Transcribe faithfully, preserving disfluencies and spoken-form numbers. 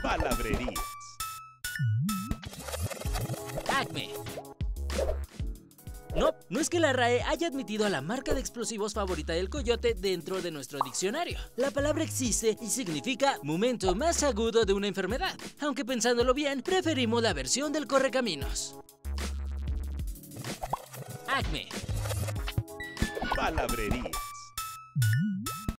Palabrerías. Acme. No, no es que la R A E haya admitido a la marca de explosivos favorita del coyote dentro de nuestro diccionario. La palabra existe y significa momento más agudo de una enfermedad, aunque pensándolo bien, preferimos la versión del correcaminos. Acme. Palabrerías.